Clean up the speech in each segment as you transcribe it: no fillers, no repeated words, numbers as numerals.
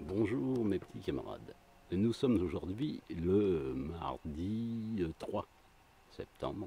Bonjour mes petits camarades. Nous sommes aujourd'hui le mardi 3 septembre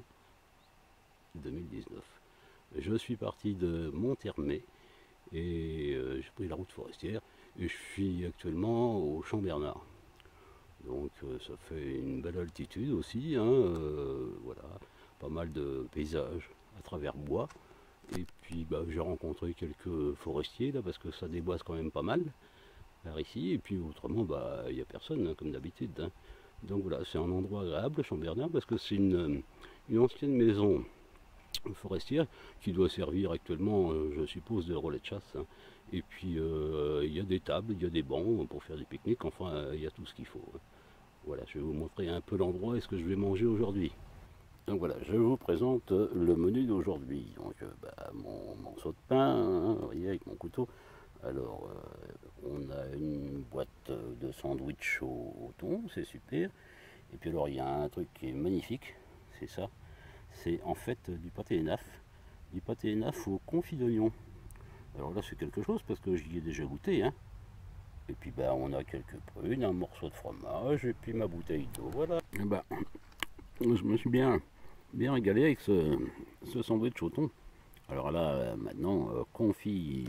2019. Je suis parti de Monthermé et j'ai pris la route forestière et je suis actuellement au Champ-Bernard. Donc ça fait une belle altitude aussi, hein, voilà, pas mal de paysages à travers bois. Et puis j'ai rencontré quelques forestiers là parce que ça déboise quand même pas mal par ici, et puis autrement, il n'y a personne, hein, comme d'habitude. Hein. Donc voilà, c'est un endroit agréable, Champ-Bernard, parce que c'est une ancienne maison forestière qui doit servir actuellement, je suppose, de relais de chasse. Hein. Et puis, il y a des tables, il y a des bancs pour faire des pique-niques, enfin, il y a tout ce qu'il faut. Hein. Voilà, je vais vous montrer un peu l'endroit et ce que je vais manger aujourd'hui. Donc voilà, je vous présente le menu d'aujourd'hui. Donc mon morceau de pain, hein, vous voyez, avec mon couteau. Alors, on a une boîte de sandwich au thon, c'est super. Et puis alors, il y a un truc qui est magnifique, c'est ça. C'est en fait du pâté énaf. Du pâté énaf au confit d'oignon. Alors là, c'est quelque chose parce que j'y ai déjà goûté. Hein. Et puis, on a quelques prunes, un morceau de fromage et puis ma bouteille d'eau. Voilà. Et je me suis bien régalé avec ce sandwich au thon. Alors là, maintenant, confit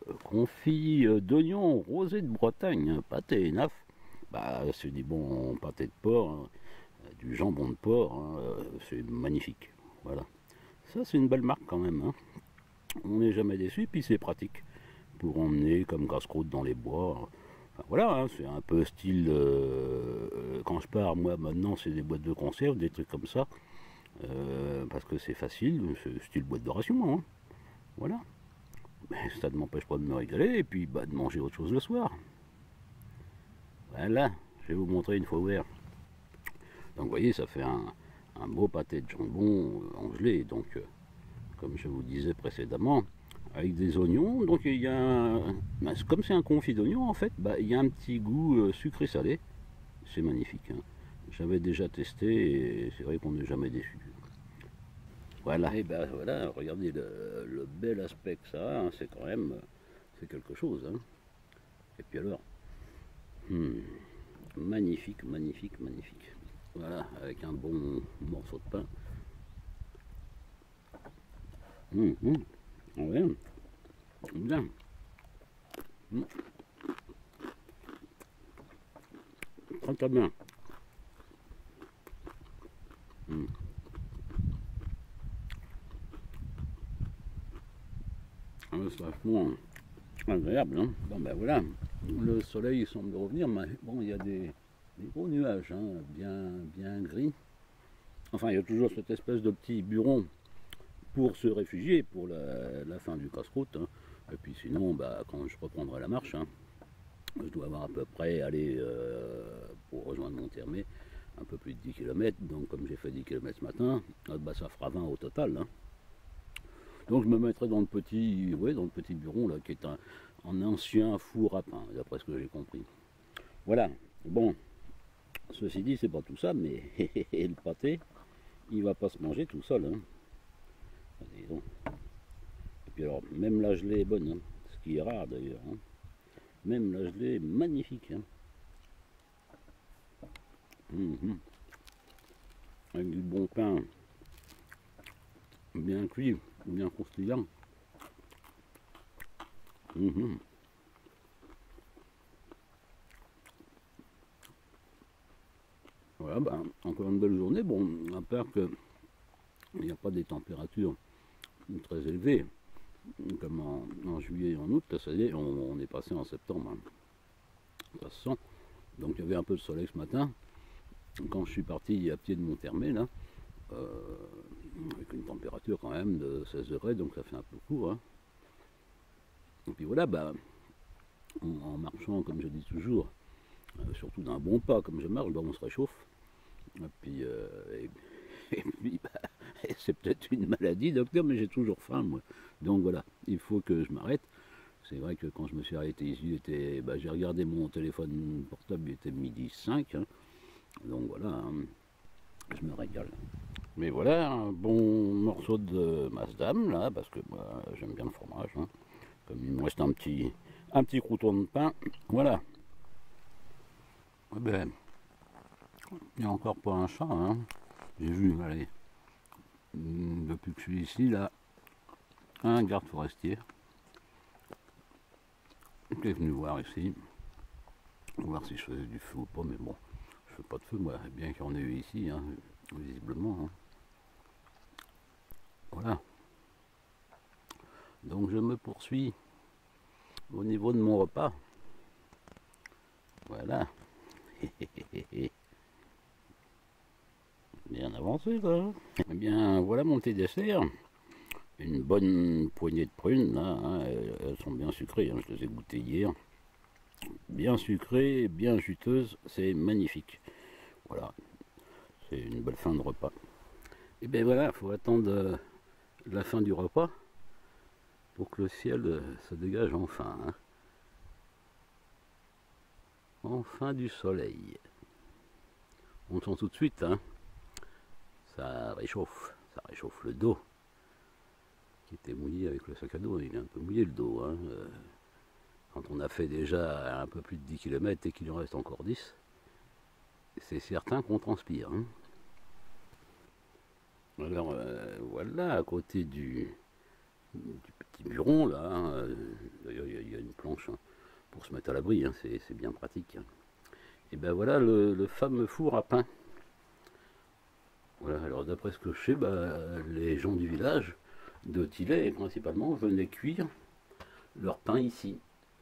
d'oignon rosé de Bretagne, hein, pâté énaf. C'est des bons pâtés de porc, hein, du jambon de porc, hein, c'est magnifique. Voilà. Ça, c'est une belle marque quand même. Hein. On n'est jamais déçu, puis c'est pratique pour emmener comme casse-croûte dans les bois. Enfin, voilà, hein, c'est un peu style. Quand je pars, moi, maintenant, c'est des boîtes de conserve, des trucs comme ça. Parce que c'est facile, c'est style boîte de ration. Hein. Voilà. Mais ça ne m'empêche pas de me régaler et puis de manger autre chose le soir. Voilà, je vais vous montrer une fois ouvert. Donc vous voyez, ça fait un beau pâté de jambon engelé, donc comme je vous disais précédemment, avec des oignons. Donc il y a comme c'est un confit d'oignons en fait, il y a un petit goût sucré-salé. C'est magnifique. Hein. J'avais déjà testé et c'est vrai qu'on n'est jamais déçu. Voilà, et voilà, regardez le bel aspect que ça a, hein, c'est quand même, c'est quelque chose. Hein. Et puis alors, magnifique, magnifique, magnifique. Voilà, avec un bon morceau de pain. Ouais, bien. Très très bien. C'est vachement agréable. Hein. Bon voilà, le soleil semble revenir, mais bon, il y a des gros nuages, hein, bien gris. Enfin, il y a toujours cette espèce de petit buron pour se réfugier pour la fin du casse-croûte. Hein. Et puis sinon, quand je reprendrai la marche, hein, je dois avoir à peu près aller pour rejoindre Monthermé un peu plus de 10 km. Donc comme j'ai fait 10 km ce matin, ça fera 20 au total. Hein. Donc je me mettrai dans le petit bureau là, qui est un ancien four à pain, d'après ce que j'ai compris. Voilà. Bon, ceci dit, c'est pas tout ça, mais le pâté, il va pas se manger tout seul. Hein. Et puis alors, même la gelée est bonne, hein, ce qui est rare d'ailleurs. Hein. Même la gelée est magnifique. Hein. Avec du bon pain bien cuit, bien croustillant. Voilà, encore une belle journée. Bon, à part que il n'y a pas des températures très élevées, comme en juillet et en août, là, ça y est, on est passé en septembre. Hein. Ça se sent. Donc il y avait un peu de soleil ce matin. Quand je suis parti à pied de Monthermé, là, avec une température quand même de 16 degrés, donc ça fait un peu court. Hein. Et puis voilà, en marchant, comme je dis toujours, surtout d'un bon pas, comme je marche, on se réchauffe. Et puis, c'est peut-être une maladie, docteur, mais j'ai toujours faim, moi. Donc voilà, il faut que je m'arrête. C'est vrai que quand je me suis arrêté ici, j'ai regardé mon téléphone portable, il était midi 5. Hein. Donc voilà, hein, je me régale. Mais voilà, un bon morceau de Masdam, là, parce que moi, j'aime bien le fromage. Hein. Comme il me reste un petit crouton de pain, voilà. Eh ben, il n'y a encore pas un chat, hein. J'ai vu, allez, depuis que je suis ici, là, un garde forestier qui est venu voir ici, voir si je faisais du feu ou pas, mais bon, je fais pas de feu, moi, bien qu'il y en ait eu ici, hein, visiblement. Hein. Voilà. Donc je me poursuis au niveau de mon repas. Voilà. Bien avancé là. Eh bien voilà mon thé dessert. Une bonne poignée de prunes là, hein. Elles sont bien sucrées, hein. Je les ai goûtées hier. Bien sucrées, bien juteuses, c'est magnifique. Voilà, c'est une belle fin de repas. Et bien voilà, il faut attendre la fin du repas pour que le ciel se dégage enfin. Hein. Enfin du soleil. On sent tout de suite, hein. Ça réchauffe le dos qui était mouillé avec le sac à dos. Il est un peu mouillé le dos. Hein. Quand on a fait déjà un peu plus de 10 km et qu'il en reste encore 10, c'est certain qu'on transpire. Hein. Alors voilà, à côté du petit buron là, hein, d'ailleurs il y a une planche hein, pour se mettre à l'abri, hein, c'est bien pratique. Hein. Et ben voilà le fameux four à pain. Voilà, alors d'après ce que je sais, les gens du village de Tilley principalement venaient cuire leur pain ici.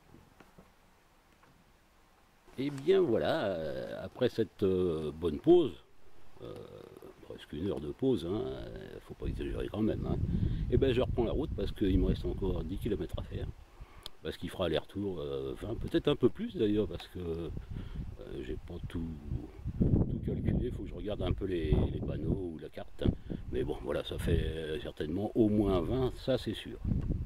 Et bien voilà, après cette bonne pause, presque une heure de pause, hein, faut pas exagérer quand même, hein, et ben je reprends la route parce qu'il me reste encore 10 km à faire. Parce qu'il fera aller-retour 20, peut-être un peu plus d'ailleurs, parce que j'ai pas tout calculé, il faut que je regarde un peu les panneaux ou la carte. Hein. Mais bon, voilà, ça fait certainement au moins 20, ça c'est sûr.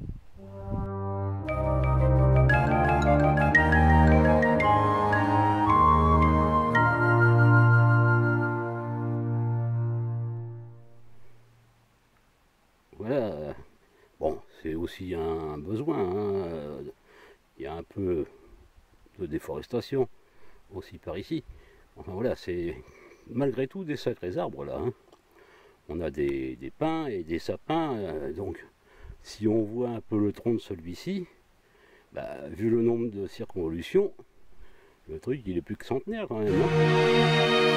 Voilà, bon, c'est aussi un besoin. Hein. Il y a un peu de déforestation aussi par ici. Enfin voilà, c'est malgré tout des sacrés arbres là. Hein. On a des pins et des sapins, donc si on voit un peu le tronc de celui-ci, vu le nombre de circonvolutions, le truc il est plus que centenaire quand même. Hein.